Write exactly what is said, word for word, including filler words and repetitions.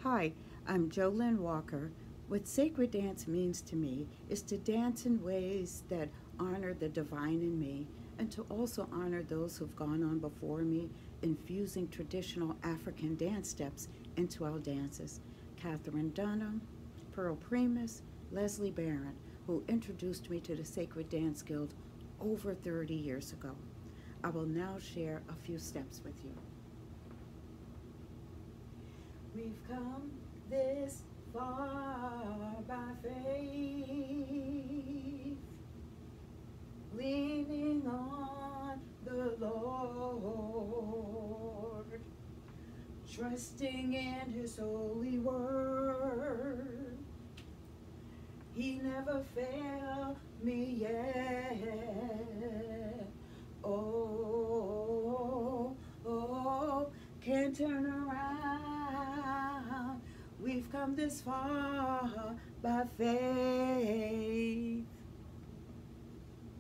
Hi, I'm Jolyn Walker. What sacred dance means to me is to dance in ways that honor the divine in me and to also honor those who've gone on before me, infusing traditional African dance steps into our dances. Catherine Dunham, Pearl Primus, Leslie Barron, who introduced me to the Sacred Dance Guild over thirty years ago. I will now share a few steps with you. We've come this far by faith, leaning on the Lord, trusting in His holy word. He never failed me yet. Oh, oh, can't turn around. We've come this far by faith.